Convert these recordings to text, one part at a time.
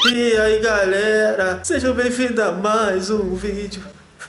E aí galera, sejam bem-vindos a mais um vídeo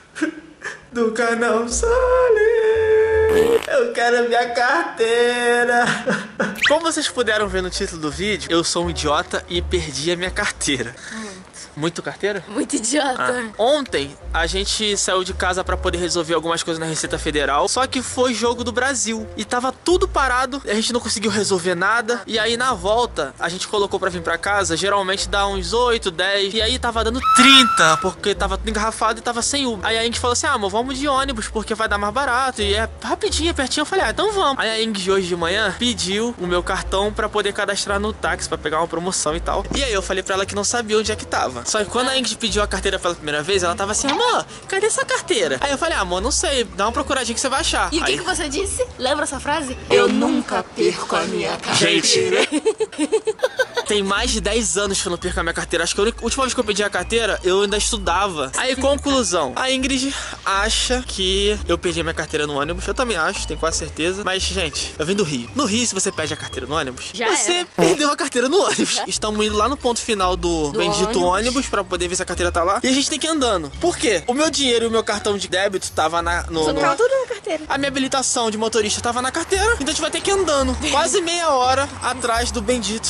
do canal Sally. Eu quero minha carteira. Como vocês puderam ver no título do vídeo, eu sou um idiota e perdi a minha carteira. Muito carteira? Muito idiota. Ontem a gente saiu de casa pra poder resolver algumas coisas na Receita Federal. Só que foi jogo do Brasil e tava tudo parado, a gente não conseguiu resolver nada. E aí na volta a gente colocou pra vir pra casa. Geralmente dá uns 8, 10. E aí tava dando 30, porque tava tudo engarrafado e tava sem Uber. Aí a gente falou assim, amor, vamos de ônibus porque vai dar mais barato. E é rapidinho, pertinho. Eu falei, então vamos. Aí a Ingrid hoje de manhã pediu o meu cartão pra poder cadastrar no táxi, pra pegar uma promoção e tal. E aí eu falei pra ela que não sabia onde é que tava. Só que quando a Ingrid pediu a carteira pela primeira vez, ela tava assim, amor, cadê sua carteira? Aí eu falei, amor, não sei, dá uma procuradinha que você vai achar. E o que você disse? Lembra essa frase? Eu nunca perco a minha carteira. Gente, tem mais de 10 anos que eu não perco a minha carteira. Acho que a última vez que eu pedi a carteira, eu ainda estudava. Aí, conclusão, a Ingrid acha que eu perdi a minha carteira no ônibus. Eu também acho, tenho quase certeza. Mas, gente, eu vim do Rio. No Rio, se você perde a carteira no ônibus, você perdeu a carteira no ônibus. Estamos indo lá no ponto final do bendito ônibus pra poder ver se a carteira tá lá. E a gente tem que ir andando. Por quê? O meu dinheiro e o meu cartão de débito tava tava tudo na carteira. A minha habilitação de motorista tava na carteira. Então a gente vai ter que ir andando quase meia hora atrás do bendito.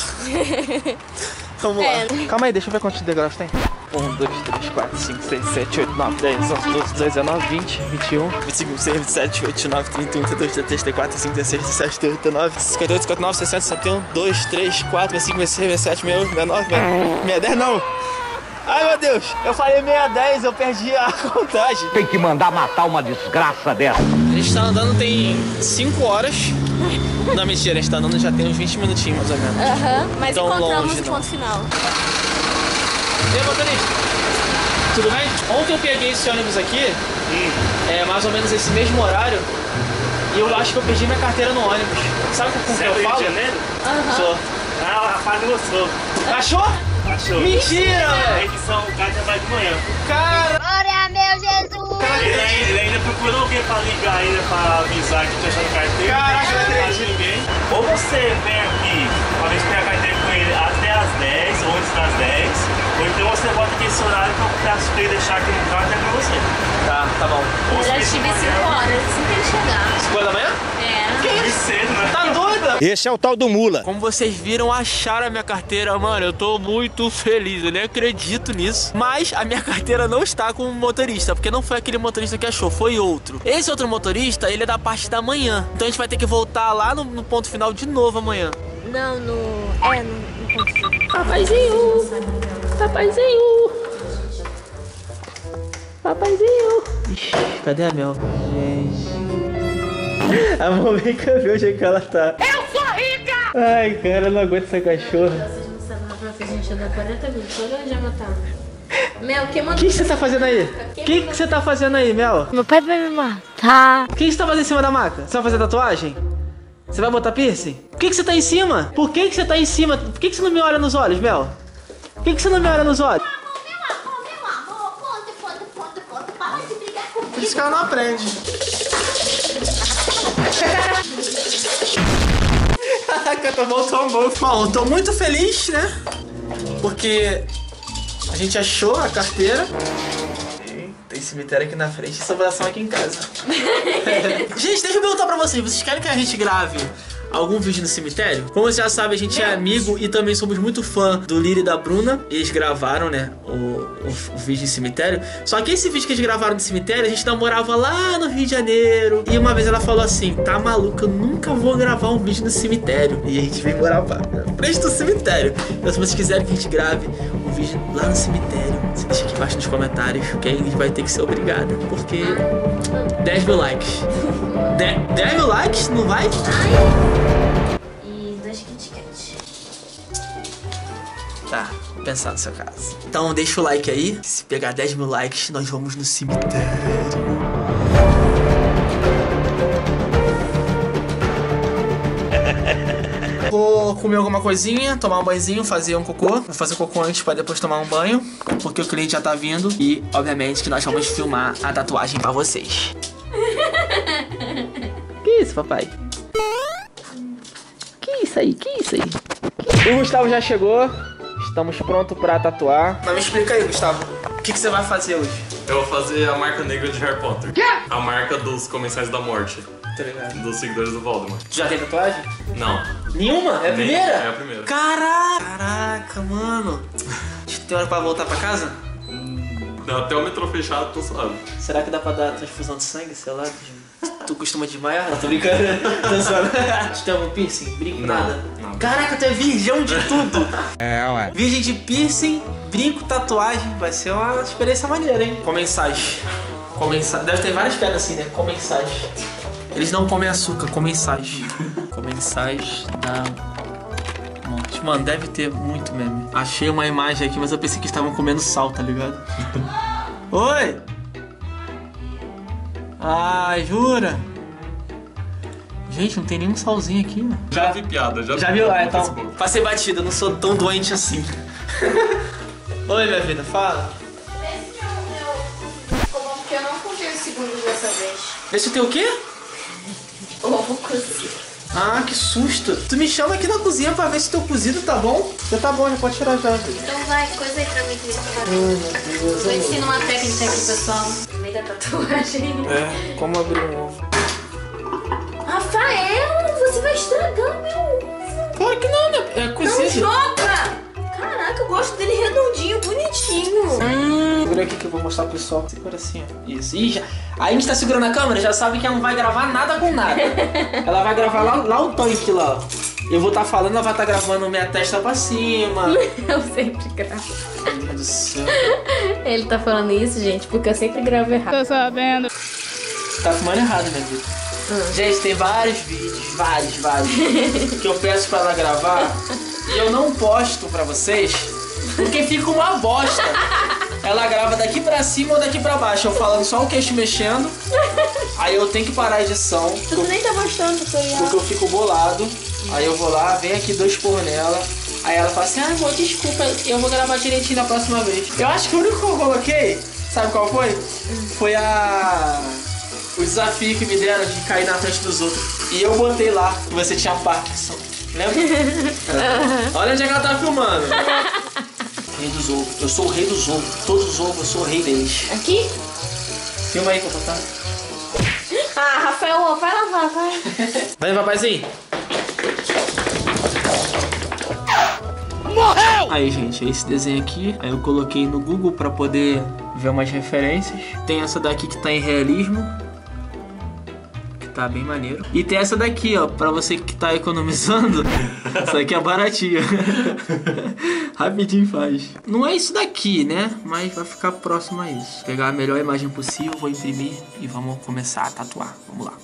Vamos lá. Calma aí, deixa eu ver quantos degraus tem. 1, 2, 3, 4, 5, 6, 7, 8, 9, 10, 11, 12, 19, 20, 21, 25, 26, 27, 28, 29, 30, 31, 32, 33, 34, 35, 36, 37, 38, 39, 58, 59, 60, 61, 2, 3, 4, 65, 66, 67, 68, 69, 610 não! Ai meu Deus, eu falei 610, eu perdi a contagem. Tem que mandar matar uma desgraça dessa. A gente tá andando tem 5 horas. Não, mentira, a gente tá andando já tem uns 20 minutinhos mais ou menos. Mas tão encontramos longe, o ponto final. E aí, motorista? Tudo bem? Ontem eu peguei esse ônibus aqui, mais ou menos esse mesmo horário, e eu acho que eu perdi minha carteira no ônibus. Sabe com que eu falo? Rio de Janeiro? Sou. Ah, o rapaz gostou. Achou? Achou. Mentira, A velho! edição, o cara trabalha de manhã. Cara! Glória, meu Jesus! Ele ainda procurou alguém pra ligar ainda pra avisar que tinha achado carteira. Caraca, não não acha ninguém. Ou você vem aqui pra ver se tem a carteira com ele até as 10 ou antes das 10. Ou então você volta aqui esse horário pra eu deixar aqui no carro até pra você. Tá bom. Eu já estive 5 horas, assim que ele chegar. 5 horas da manhã? É. Muito cedo, né? Tá doida? Esse é o tal do mula. Como vocês viram, acharam a minha carteira, mano, eu tô muito feliz, eu nem acredito nisso. Mas a minha carteira não está com o motorista, porque não foi aquele motorista que achou, foi outro. Esse outro motorista, ele é da parte da manhã. Então a gente vai ter que voltar lá no ponto final de novo amanhã. Não, no ponto final. Papaizinho! Papaizinho! Papaizinho! Ixi, cadê a Mel? Gente. Amor, vem cá ver onde é que ela tá. Eu sou rica! Ai, cara, eu não aguento essa cachorra. Vocês não sabem, ela fez a gente andar 40 minutos. Olha onde ela tá. Mel, quem O mandou? que você tá fazendo aí? O que você tá fazendo aí, Mel? Meu pai vai me matar. O que você tá fazendo em cima da maca? Você vai fazer tatuagem? Você vai botar piercing? Por que você tá em cima? Por que você tá em cima? Por que você não me olha nos olhos, Mel? Por que você não me olha nos olhos? Meu amor, conta. Para de brigar comigo. Esse cara não aprende. Caraca, tomou um tombão. Bom, eu tô muito feliz, né? Porque a gente achou a carteira. E tem cemitério aqui na frente e sobração aqui em casa. Gente, deixa eu perguntar pra vocês. Vocês querem que a gente grave algum vídeo no cemitério? Como você já sabe, a gente é amigo e também somos muito fã do Lira e da Bruna. Eles gravaram, né, o vídeo em cemitério. Só que esse vídeo que eles gravaram no cemitério, a gente namorava lá no Rio de Janeiro. E uma vez ela falou assim, tá maluca, eu nunca vou gravar um vídeo no cemitério. E a gente veio morar na frente do cemitério. Então se vocês quiserem que a gente grave um vídeo lá no cemitério, você deixa aqui embaixo nos comentários, que a Ingrid vai ter que ser obrigada. Porque 10 mil likes. 10 mil likes? Não vai? E 2 Kit Kat. Tá, vou pensar no seu caso. Então deixa o like aí. Se pegar 10 mil likes, nós vamos no cemitério. Vou comer alguma coisinha, tomar um banhozinho, fazer um cocô. Vou fazer o cocô antes pra depois tomar um banho, porque o cliente já tá vindo. E, obviamente, que nós vamos filmar a tatuagem pra vocês. Que isso, papai? Que isso aí? Que isso aí? O Gustavo já chegou. Estamos prontos pra tatuar. Mas me explica aí, Gustavo. O que você vai fazer hoje? Eu vou fazer a marca negra de Harry Potter. Quê? A marca dos Comensais da Morte. Tá ligado? Dos seguidores do Voldemort. Já tem tatuagem? Não. Nenhuma? É a primeira? É a primeira. Caraca, mano. Tem hora pra voltar pra casa? Até o metrô fechado, tô suave. Será que dá pra dar transfusão de sangue, sei lá? Tu costuma desmaiar? Não, tô brincando. Tô zoando. Tu tem algum piercing? Brinco, nada? Não. Caraca, tu é virgão de tudo. É, ué. Virgem de piercing, brinco, tatuagem. Vai ser uma experiência maneira, hein? Comensais. Deve ter várias pedras assim, né? Comensais. Eles não comem açúcar, comensais. Comensais da morte. Mano, deve ter muito meme. Achei uma imagem aqui, mas eu pensei que estavam comendo sal, tá ligado? Oi! Ai, jura? Gente, não tem nenhum salzinho aqui, né? Já vi piada, Já viu? Ah, então, Facebook. passei batida, não sou tão doente assim. Oi, minha vida, fala. Esse meu ficou bom porque eu não contei os segundos dessa vez. Vê se tem o quê? Ovo cozido. Ah, que susto. Tu me chama aqui na cozinha pra ver se teu cozido tá bom. Já tá bom, já pode tirar já, filho. Então vai, coisa aí pra mim que eu vou Ai, meu Deus. Eu ensino uma técnica aqui, pessoal. No meio da tatuagem. É, como abrir um ovo. Rafael, você vai estragar meu ovo. Claro que não, né? É Não cozido. joga! Caraca, eu gosto dele redondinho, bonitinho. Segura aqui que eu vou mostrar pro pessoal. Segura assim, ó. Isso. Ih, já... Aí a gente tá segurando a câmera, já sabe que ela não vai gravar nada com nada. Ela vai gravar lá o tanque lá, ó. Eu vou estar falando, ela vai estar gravando minha testa pra cima. Eu sempre gravo. Meu Deus do céu. Ele tá falando isso, gente, porque eu sempre gravo errado. Tô sabendo. Tá filmando errado, minha vida. Gente, tem vários vídeos, vários, que eu peço pra ela gravar e eu não posto pra vocês porque fica uma bosta. Ela grava daqui pra cima ou daqui pra baixo, eu falando só o queixo mexendo. Aí eu tenho que parar a edição Tu nem tá mostrando o tutorial. porque eu fico bolado. Aí eu vou lá, venho aqui, dou expor nela. Aí ela fala assim, amor, desculpa, eu vou gravar direitinho da próxima vez. Eu acho que o único que eu coloquei, sabe qual foi? Foi o desafio que me deram de cair na frente dos outros. E eu botei lá que você tinha Parkinson. Lembra? Olha onde é que ela tá filmando. Rei dos ovos. Eu sou o rei dos ovos. Todos os ovos, eu sou o rei deles. Aqui? Filma aí que eu vou botar. Ah, Rafael, vai lavar, vai. Vai, papazinho. Morreu! Aí, gente, é esse desenho aqui. Aí eu coloquei no Google pra poder ver umas referências. Tem essa daqui que tá em realismo. Tá bem maneiro. E tem essa daqui, ó, pra você que tá economizando. Essa aqui é baratinha. Rapidinho faz. Não é isso daqui, né? Mas vai ficar próximo a isso. Vou pegar a melhor imagem possível, vou imprimir e vamos começar a tatuar. Vamos lá.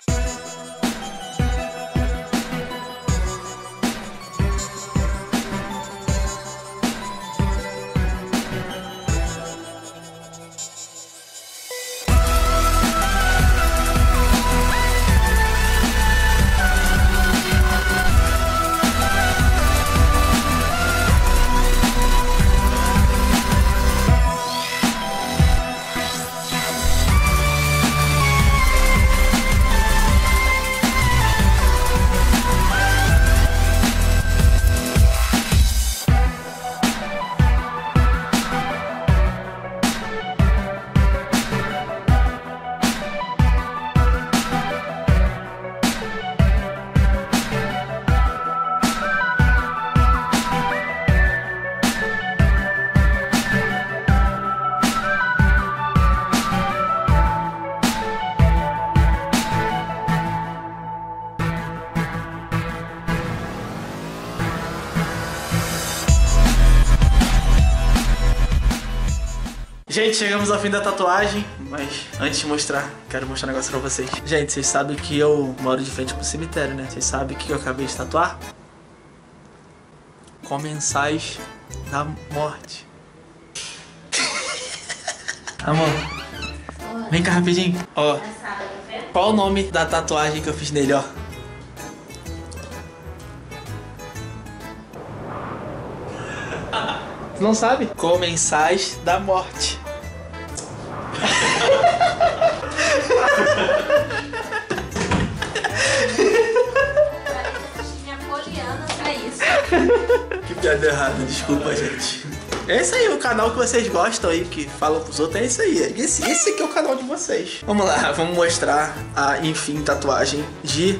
Gente, chegamos ao fim da tatuagem, mas antes de mostrar, quero mostrar um negócio pra vocês. Gente, vocês sabem que eu moro de frente pro cemitério, né? Vocês sabem o que eu acabei de tatuar? Comensais da morte. Amor, vem cá rapidinho. Ó, qual o nome da tatuagem que eu fiz nele, ó? Tu não sabe? Comensais da morte. Minha poliana pra isso. Que Piada errada, desculpa, gente. É isso aí, o canal que vocês gostam aí, que falam pros outros, é isso aí. Esse aqui é o canal de vocês. Vamos lá, vamos mostrar a, enfim, tatuagem de...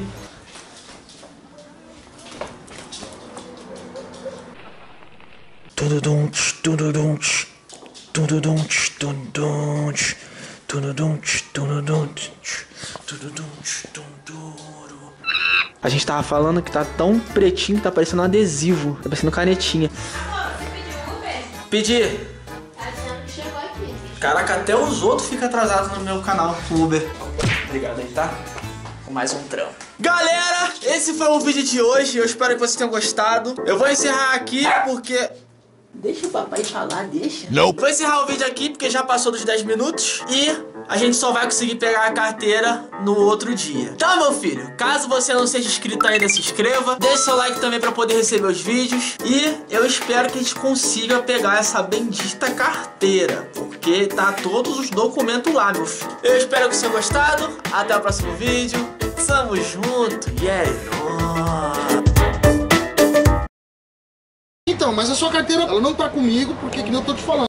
A gente tava falando que tá tão pretinho que tá parecendo um adesivo, tá parecendo canetinha. Pedi. Chegou aqui. Caraca, até os outros ficam atrasados no meu canal, Uber. Obrigado aí, tá? Com mais um trampo. Galera, esse foi o vídeo de hoje. Eu espero que vocês tenham gostado. Eu vou encerrar aqui porque... Deixa o papai falar, deixa. Não. Vou encerrar o vídeo aqui porque já passou dos 10 minutos. E a gente só vai conseguir pegar a carteira no outro dia. Tá, meu filho? Caso você não seja inscrito ainda, se inscreva. Deixe seu like também pra poder receber os vídeos. E eu espero que a gente consiga pegar essa bendita carteira, porque tá todos os documentos lá, meu filho. Eu espero que vocês tenham gostado. Até o próximo vídeo. Tamo junto. E é nóis. Então, mas a sua carteira, ela não tá comigo, porque que nem eu tô te falando.